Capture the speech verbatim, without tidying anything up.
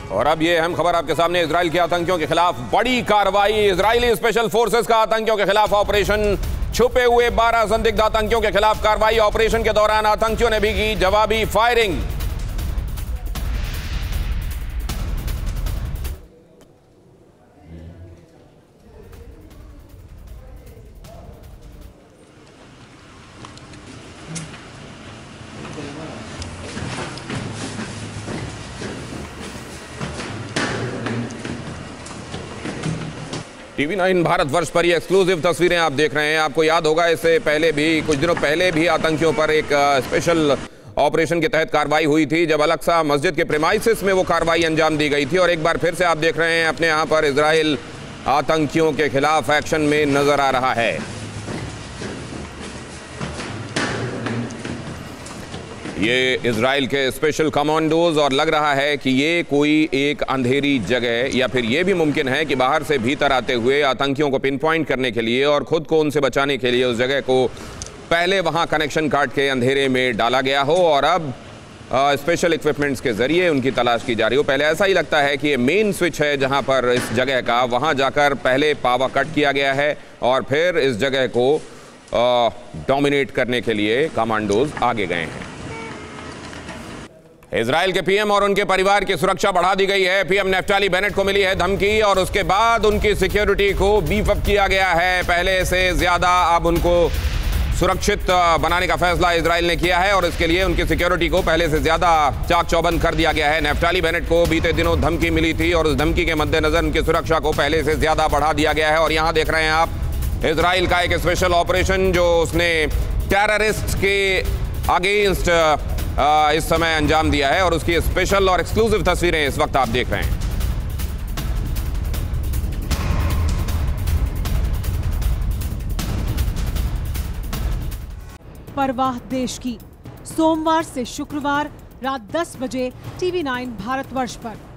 और अब ये अहम खबर आपके सामने। इजराइल के आतंकियों के खिलाफ बड़ी कार्रवाई। इजरायली स्पेशल फोर्सेस का आतंकियों के खिलाफ ऑपरेशन। छुपे हुए बारह संदिग्ध आतंकियों के खिलाफ कार्रवाई। ऑपरेशन के दौरान आतंकियों ने भी की जवाबी फायरिंग। टीवी नाइन भारतवर्ष पर ये एक्सक्लूसिव तस्वीरें आप देख रहे हैं। आपको याद होगा इससे पहले भी, कुछ दिनों पहले भी आतंकियों पर एक स्पेशल ऑपरेशन के तहत कार्रवाई हुई थी, जब अल-अक्सा मस्जिद के प्रेमाइसिस में वो कार्रवाई अंजाम दी गई थी। और एक बार फिर से आप देख रहे हैं अपने यहाँ पर इजराइल आतंकियों के खिलाफ एक्शन में नजर आ रहा है। ये इजराइल के स्पेशल कमांडोज, और लग रहा है कि ये कोई एक अंधेरी जगह, या फिर ये भी मुमकिन है कि बाहर से भीतर आते हुए आतंकियों को पिन पॉइंट करने के लिए और खुद को उनसे बचाने के लिए उस जगह को पहले वहां कनेक्शन काट के अंधेरे में डाला गया हो और अब स्पेशल इक्विपमेंट्स के जरिए उनकी तलाश की जा रही हो। पहले ऐसा ही लगता है कि ये मेन स्विच है जहां पर इस जगह का, वहां जाकर पहले पावर कट किया गया है और फिर इस जगह को डोमिनेट करने के लिए कमांडोज आगे गए हैं। इजराइल के पीएम और उनके परिवार की सुरक्षा बढ़ा दी गई है। पीएम नेफ्ताली बेनेट को मिली है धमकी और उसके बाद उनकी सिक्योरिटी को बीफ अप किया गया है। पहले से ज्यादा अब उनको सुरक्षित बनाने का फैसला इजराइल ने किया है और इसके लिए उनकी सिक्योरिटी को पहले से ज्यादा चाक चौबंद कर दिया गया है। नेफ्ताली बेनेट को बीते दिनों धमकी मिली थी और उस धमकी के मद्देनजर उनकी सुरक्षा को पहले से ज्यादा बढ़ा दिया गया है। और यहां देख रहे हैं आप इजराइल का एक स्पेशल ऑपरेशन जो उसने टेररिस्ट के अगेंस्ट इस समय अंजाम दिया है और उसकी स्पेशल और एक्सक्लूसिव तस्वीरें इस वक्त आप देख रहे हैं। परवाह देश की, सोमवार से शुक्रवार रात दस बजे टीवी नाइन भारतवर्ष पर।